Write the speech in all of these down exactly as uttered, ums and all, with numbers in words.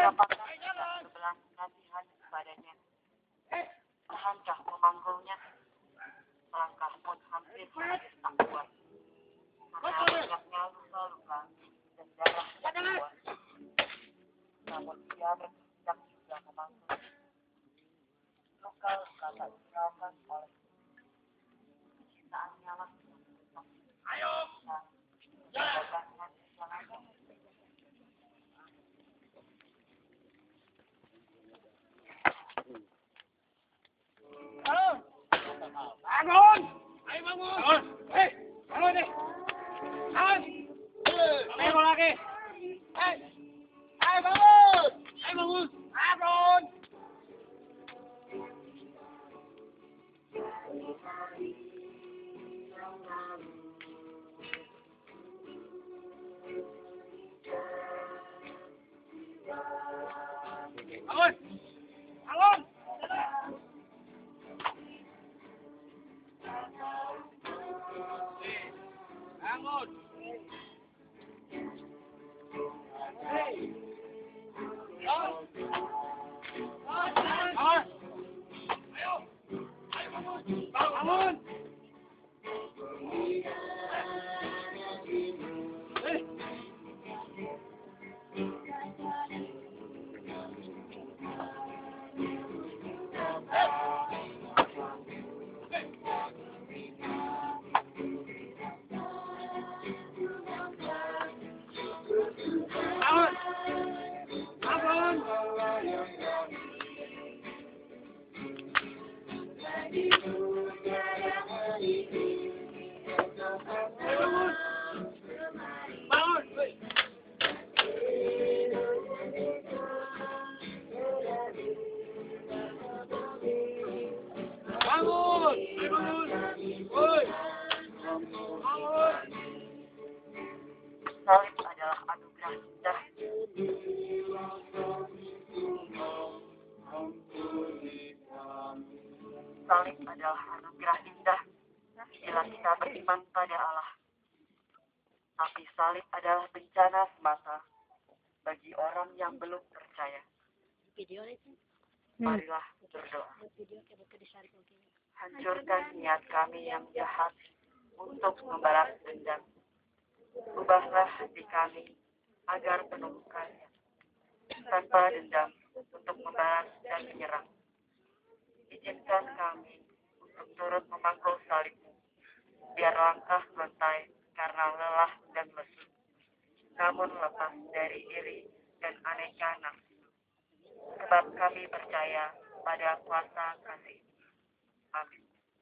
Siapakah kita sebelah kasihan kepadanya? Tahankah memanggulnya? Melangkah pun hampir hampir tak kuat. Karena banyaknya luka-luka dan darah yang keluar. Namun dia berkehendak juga memanggul. Luka-luka tak dihiraukan oleh kecintaannya langsung. Ayo! Bangun! Ayo bangun! Bangun! Hei! Bangun nih! Bangun! Bangun lagi! Hei! Ayo bangun! Ayo bangun! Bangun! Bangun! Bangun! Bangun! Hei! Bangun! Bangun! Ayo! Ayo bangun! Bangun! Hei! Bangun! Bangun! Woi! Bangun! Salib adalah anugerah indah. Salib adalah anugerah indah bila kita beriman pada Allah. Tapi salib adalah bencana semata bagi orang yang belum percaya. Marilah berdoa. Hancurkan niat kami yang jahat untuk membalas dendam. Ubahlah hati kami agar penuh kasih, tanpa dendam untuk membalas dan menyerang. Izinkan kami untuk turut memangkul salib-Mu, biar langkah lentai karena lelah dan lesu, namun lepas dari iri dan aneka nafsu. Sebab kami percaya pada kuasa kasih. Amin.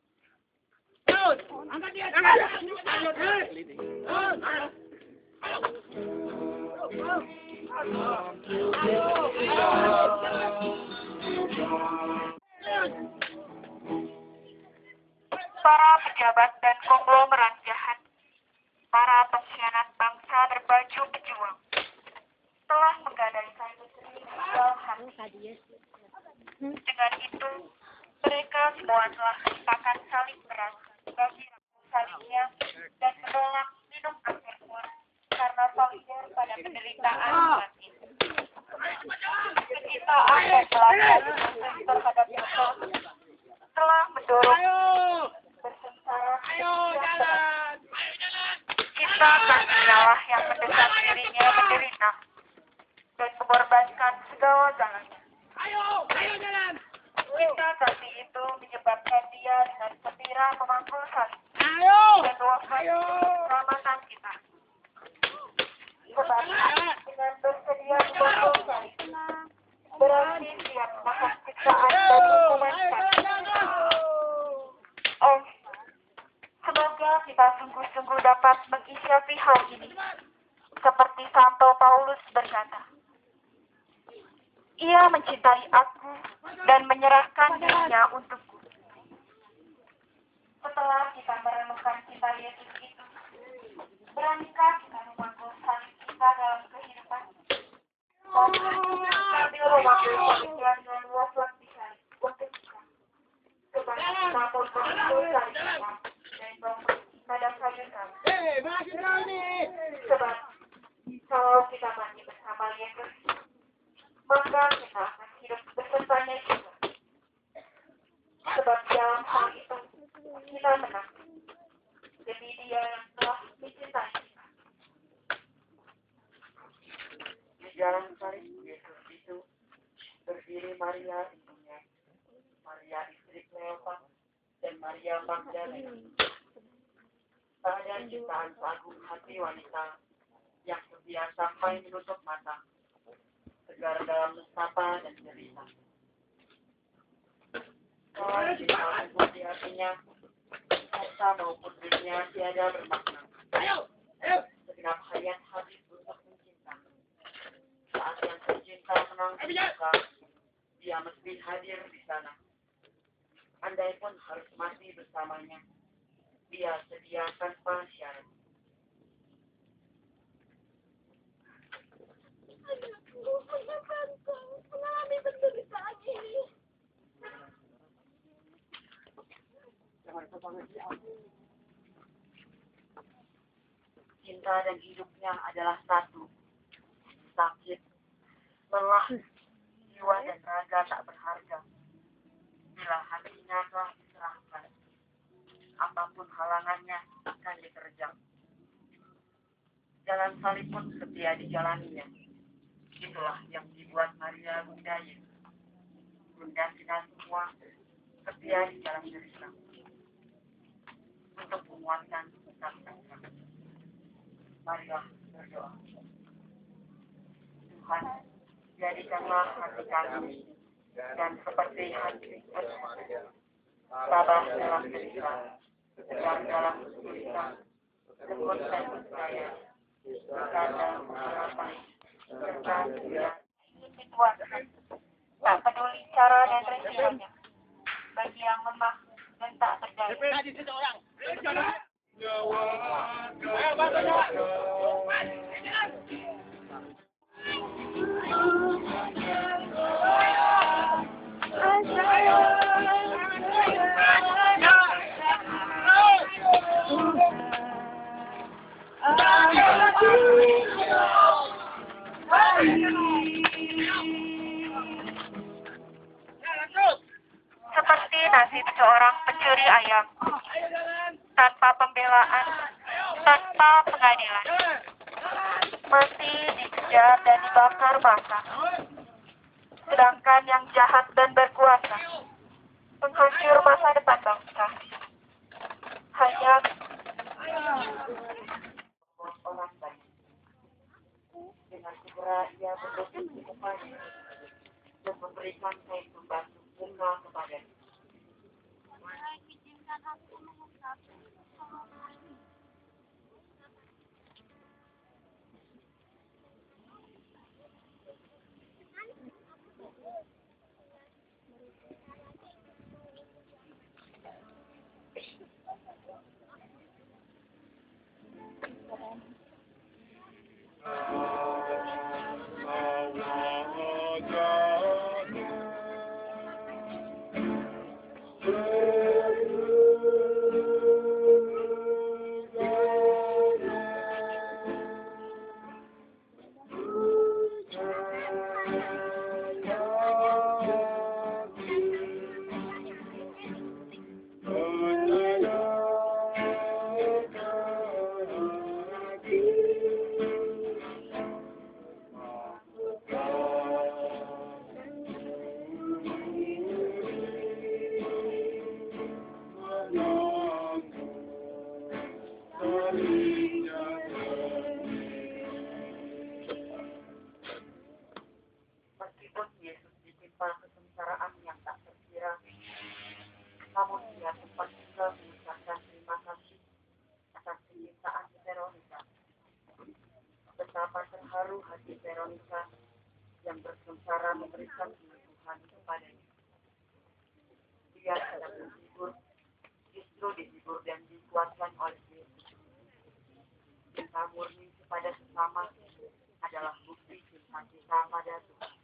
Angkat dia! Angkat! Para pejabat dan konglomerat jahat, para pengkhianat bangsa berbaju pejuang, telah menggadai kayu sendiri dalam hati. Dengan itu, mereka semua telah melupakan salib berat bagi salibnya dan menolak minum anggur pun karena fakir pada penderitaan batin. Kecintaan dan pelajaran terhadap Yesus telah mendorong bersengsara setiap kita kasih Allah yang mendesak dirinya menderita dan mengorbankan segala jalannya. Kita kasih itu menyebabkan dia dengan gembira memangkul salib dan wafat keselamatan kita. Sebab dengan bersedia memangkul salib berarti siap makan siksaan dan hukuman kami. Oh, semoga kita sungguh-sungguh dapat mengisyati hal ini, seperti Santo Paulus berkata, ia mencintai aku dan menyerahkan dirinya untukku. Setelah kita merenungkan cinta Yesus itu, beranikah kita memangkul salib kita dalam kehidupan? Sambil memangkul pemikiran dan wafat di salib untuk kita. Sebab kita pun memangkul salib kita dan bangun pada kayu salib. Sebab kalau kita mati bersama Yesus, bangga kita akan hidup bersamanya juga. Sebab dalam hal itu kita menang demi Dia yang telah mencintai kita. Di jalan salib Yesus itu berdiri Maria ibunya, Maria istri Kleopas, dan Maria Magdalena. Tak ada ciptaan seagung hati wanita yang setia sampai menutup mata, tegar dalam nestapa dan cerita. Kalau cinta di hatinya, harta maupun dunia tiada bermakna. Segenap hayat habis untuk mencinta. Saat yang tercinta menang suka, dia mesti hadir di sana. Andai pun harus mati bersamanya, dia sedia tanpa syarat. Anakku, kenapa engkau mengalami penderitaan ini? Cinta dan hidupnya adalah satu. Sakit, lelah, jiwa dan raga tak berharga. Bila hatinya telah diserahkan, apapun halangannya akan diterjang. Jalan salib pun setia dijalaninya. Itulah yang dibuat Maria Bunda Yesus. Bunda kita semua setia di jalan derita untuk menguatkan tetap tegak. Marilah berdoa. Tuhan, jadikanlah hati kami dan seperti hati Kristus, sabar dalam derita, tegar dalam kesulitan, tekun dan percaya, serta dalam harapan, serta setia. Tuhan, tak peduli cara dan resikonya, bagi yang lemah dan tak berdaya. Seperti nasib seorang pencuri ayam, tanpa pembelaan, tanpa pengadilan, mati dikejar dan dibakar basah. Sedangkan yang jahat dan berkuasa, penghancur masa depan bangsa, hanya orang baik. Dengan segera ia berlutut di depannya dan memberikan kain pembantu bunga kepadanya. Izinkan aku mengungkap Meskipun Yesus ditimpa kesengsaraan yang tak terkira, namun ia sempat juga mengucapkan terima kasih atas penyintaan Veronica. Betapa terharu hati Veronica yang bersengsara memberikan sentuhan kepadanya. Dia sedang berhibur, justru dihibur dan dikuatkan oleh Yesus. Cinta murni kepada sesama adalah bukti cinta kita pada Tuhan.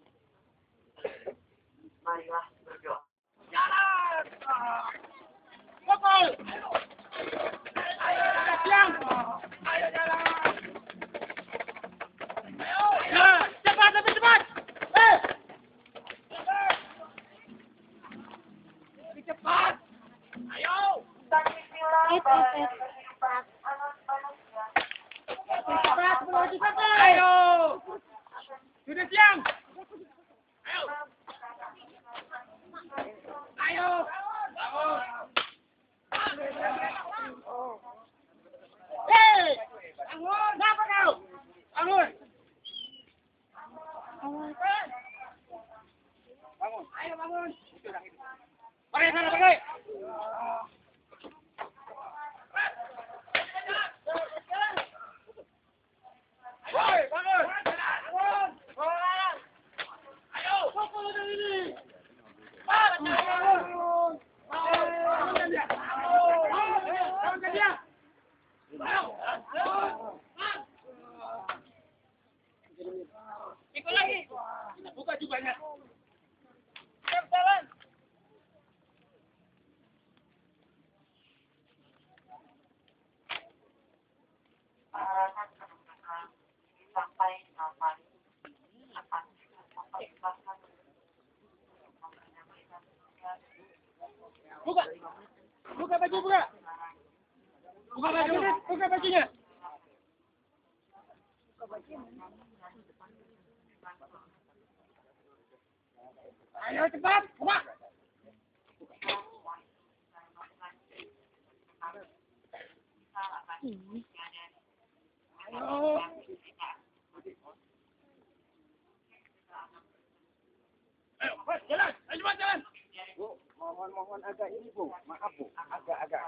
Marilah berdoa. Jalan! Pukul! Ayo, siang! Ayo jalan! Ayo! Ya, cepat, lebih cepat! Eh! Udah siang. Ayo. Ayo. Bangun. Hei, bangun. Kenapa kau? Bangun. Bangun. Ayo bangun. Pakai sana pakai. Hei, bangun. Bangun. Bangun. Ayo, pukul dari ini. Bangun. Bangun. Bangun dia. Bangun dia. Ikut lagi. Buka jubahnya. Siap jalan. Peralatan penunjukan sampai delapan delapan sampai delapan. Buka. Buka baju buka. Buka baju. Buka bajunya. Ayo cepat, buka. Ayo. Ayo, Mas, jalan. Ayo cepat jalan. Bu, mohon-mohon agak ini Bu, maaf Bu, agak-agak.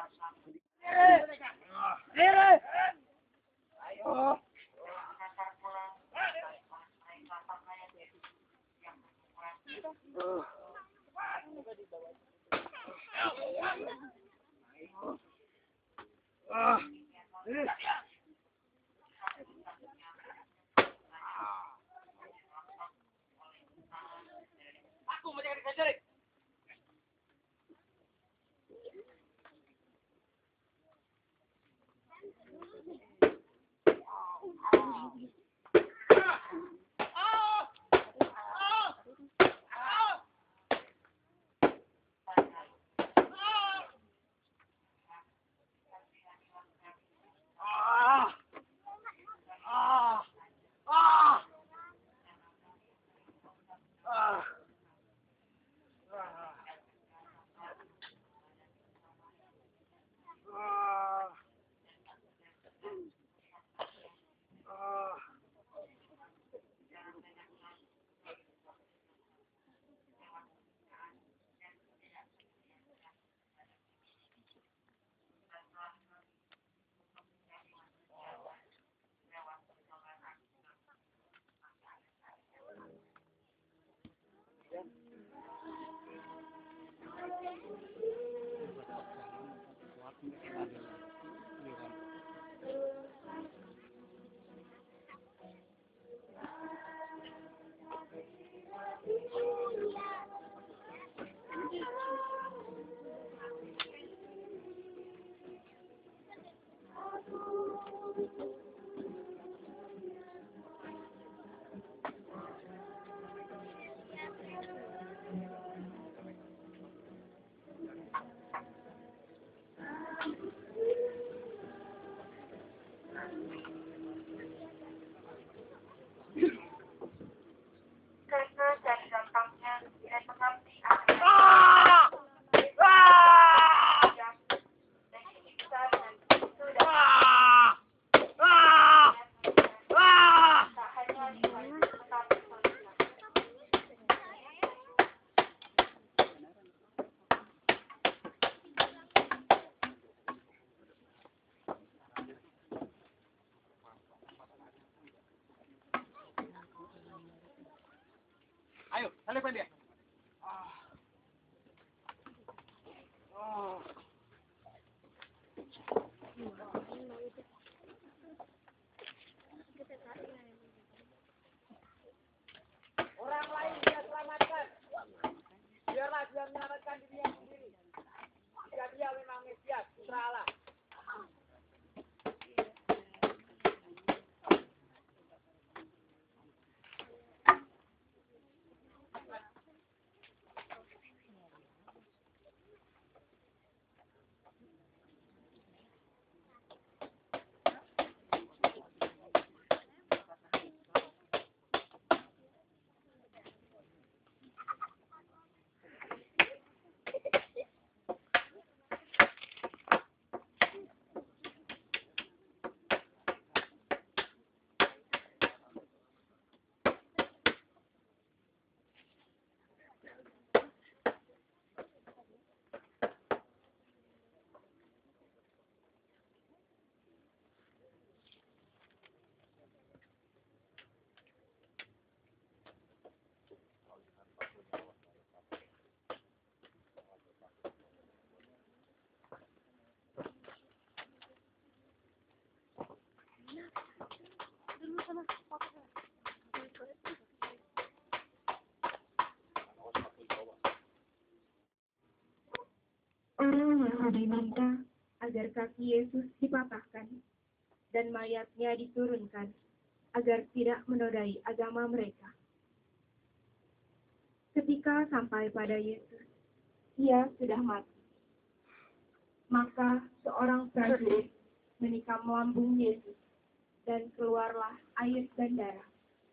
Ayo. Ayo. Uh. Ah. Aku mau cari cari. Karena dari gampangnya tidak mengerti apa Ah! Ah! yang kita dan sudah Ah! Ah! Ah! tak hanya di tetapi tulisan. Ayo, salipkan dia. Ah. Ah. Orang lain dia selamatkan. Biarlah dia menyelamatkan dirinya sendiri. Jika dia memang Mesias, putra Allah. diminta agar kaki Yesus dipatahkan dan mayatnya diturunkan agar tidak menodai agama mereka. Ketika sampai pada Yesus, ia sudah mati. Maka seorang prajurit menikam lambung Yesus dan keluarlah air dan darah.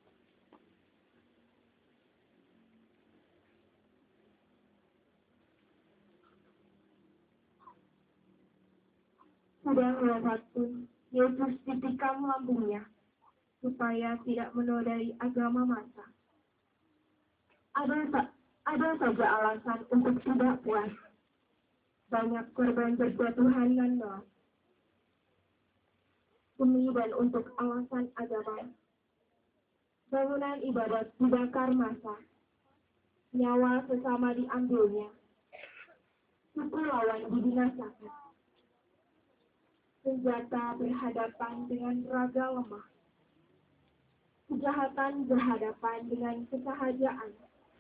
Sedang lewat pun, Yesus ditikam lambungnya, supaya tidak menodai agama masa. Ada, ada saja alasan untuk tidak puas. Banyak korban berjatuhan dan melas. Demi dan untuk alasan agama. Bangunan ibadat dibakar massa. Nyawa sesama diambilnya. Suku lawan dibinasakan. Senjata berhadapan dengan raga lemah. Kejahatan berhadapan dengan kesahajaan.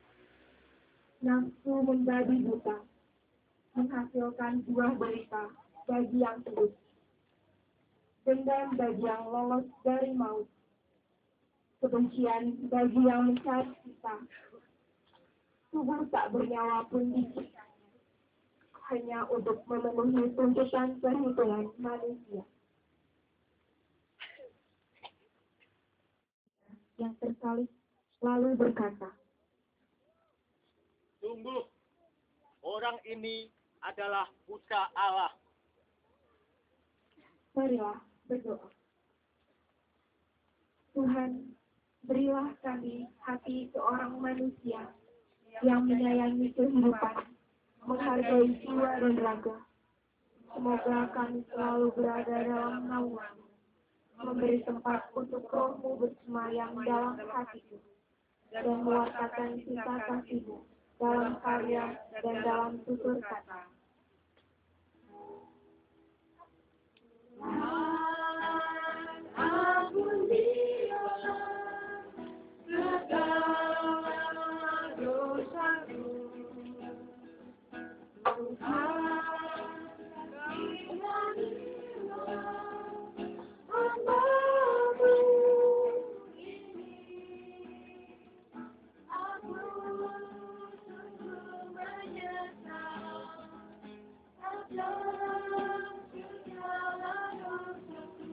Nafsu membabi buta, menghasilkan buah derita bagi yang hidup. Dendam bagi yang lolos dari maut. Kebencian bagi yang mencari kita. Tubuh tak bernyawa pun diciptakan hanya untuk memenuhi tuntutan perhitungan manusia. Yang tersalib lalu berkata, Sungguh, orang ini adalah putra Allah. Marilah berdoa. Tuhan, berilah kami hati seorang manusia yang menyayangi kehidupan, menghargai jiwa dan raga. Semoga kami selalu berada dalam naungan, memberi tempat untuk rohmu bersemayam dalam hatiku, dan mewartakan cinta kasihmu dalam karya dan dalam tutur kata. Ampun dia segala dosaku, Tuhan kasihilah hambamu ini. Aku sungguh menyesal atas segala dosaku.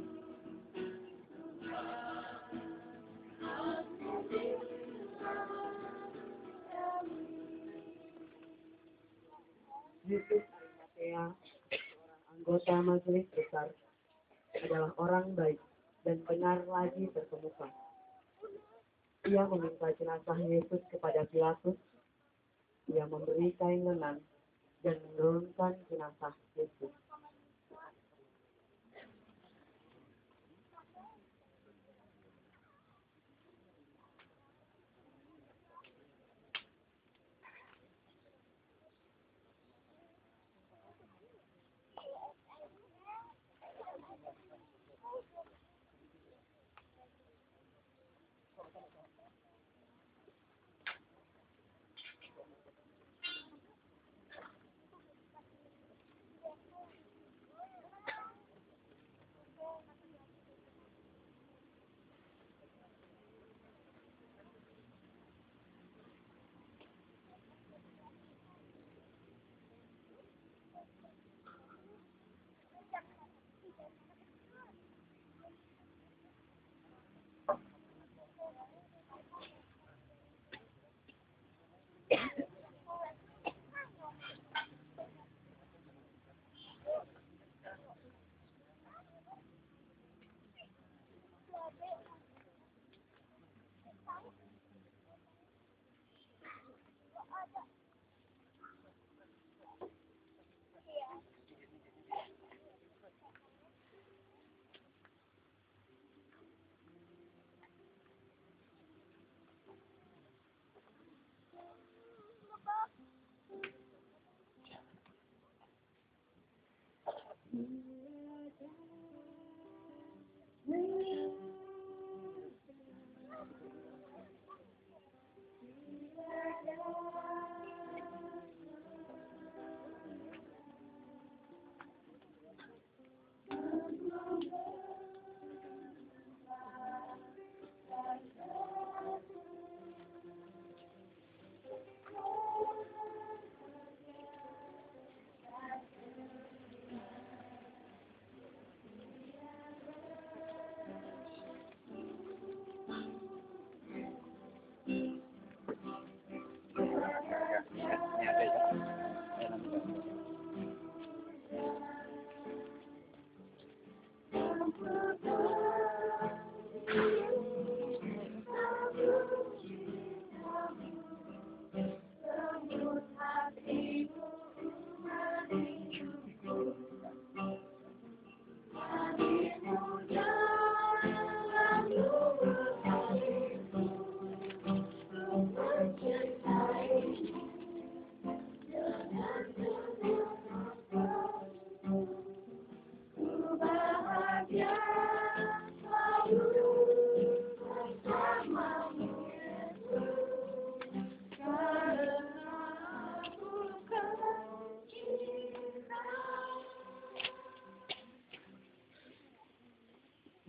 Yusuf Arimatea, seorang anggota majelis besar, adalah orang baik dan benar lagi terkemuka. Ia meminta jenazah Yesus kepada Pilatus. Ia memberi kain lenan dan menurunkan jenazah Yesus.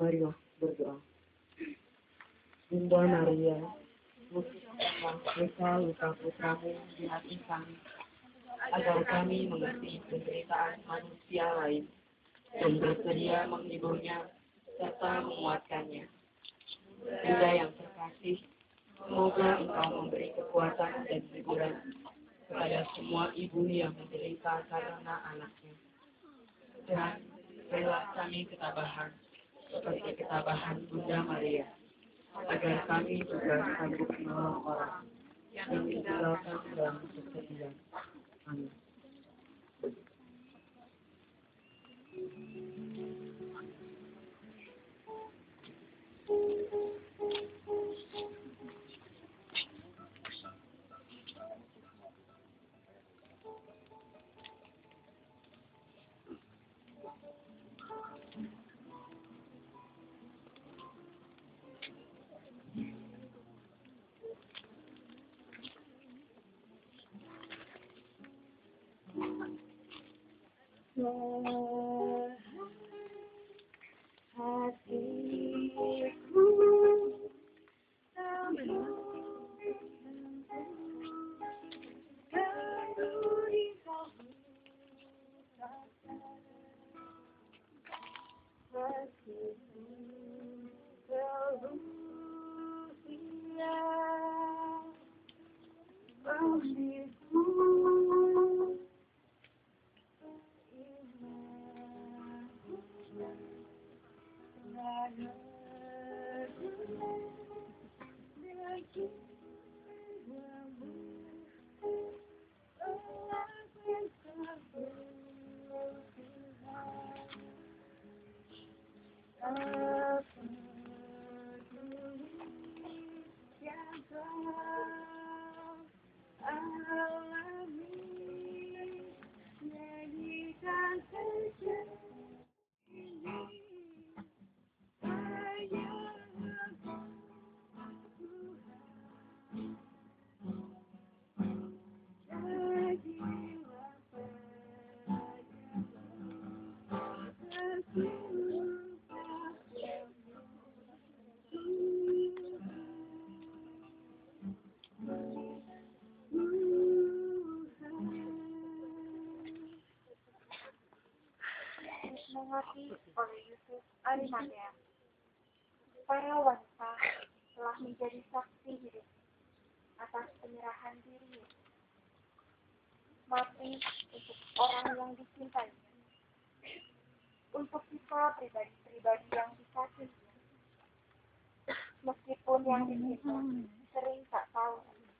Marilah berdoa. Bunda Maria, lukiskanlah luka-luka putramu di hati kami, agar kami mengerti penderitaan manusia lain dan bersedia menghiburnya serta menguatkannya. Bunda yang terkasih, semoga Engkau memberi kekuatan dan hiburan kepada semua ibu yang menderita karena anaknya. Dan berilah kami ketabahan, seperti ketabahan Bunda Maria, agar kami juga sanggup menolong orang yang ditinggalkan dalam kesedihan. Amin. Mengerti oleh Yusuf Arimatea. Para wanita telah menjadi saksi hidup atas penyerahan diri mati untuk orang yang dicintainya, untuk kita pribadi-pribadi yang dikasihi, meskipun yang dicinta sering tak tahu.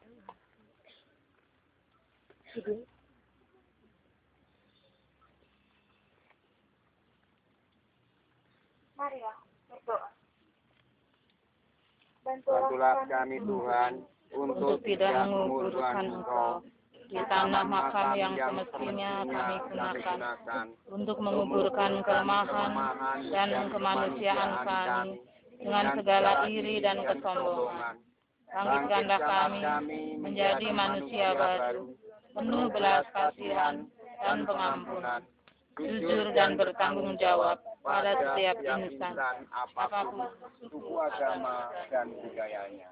Marilah berdoa. Bantulah kami Tuhan untuk tidak menguburkan Engkau di tanah makam yang semestinya kami gunakan untuk menguburkan kelemahan dan kemanusiaan kami dengan segala iri dan kesombongan. Bangkitkanlah kami menjadi manusia baru, penuh belas kasihan dan pengampunan, jujur dan bertanggung jawab pada setiap insan, apapun suku, agama, dan budayanya.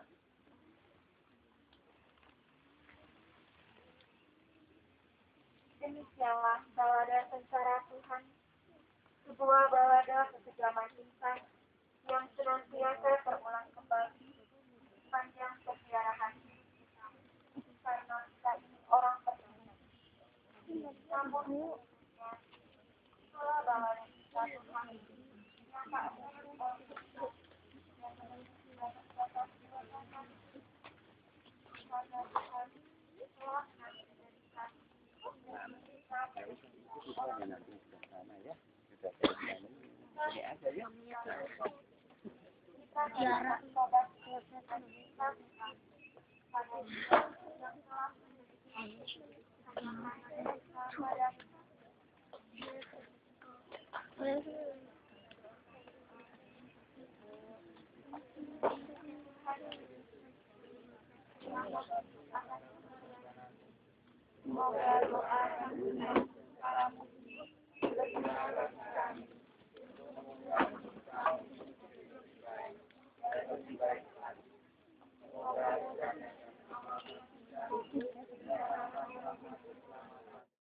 Demikianlah balada sengsara Tuhan, sebuah balada kesegaman insan yang senantiasa terulang kembali sepanjang perjalanan hidup kita, karena kita ini orang percaya. Namun, itulah balada kita Tuhan yang tak mungkin oleh hidup yang memiliki banyak batas dirasakan, karena Tuhan telah menjadikan semoga doa dan para muslim